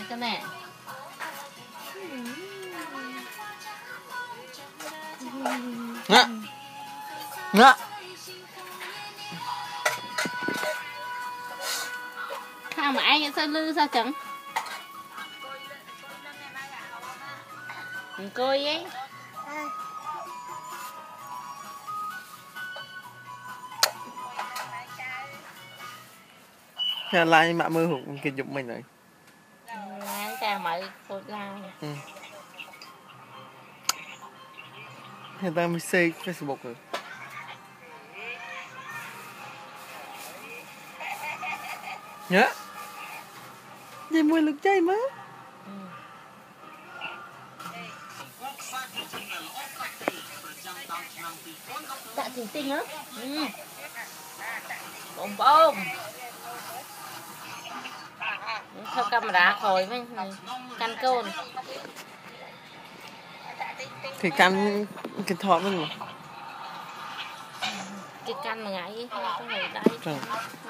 cái này ngã ngã sao mà anh sao lư sao chẳng coi ấy nhà lại mạ mơ hụt kịch dụng mình này anh ta mày phụt lao người ta mới xây Facebook rồi nhớ gì mùi lực chay má tạ thỉnh tinh á bông bông theo camera khỏi với căn côn thì căn cái thọ với mà cái căn mà ngại không phải đây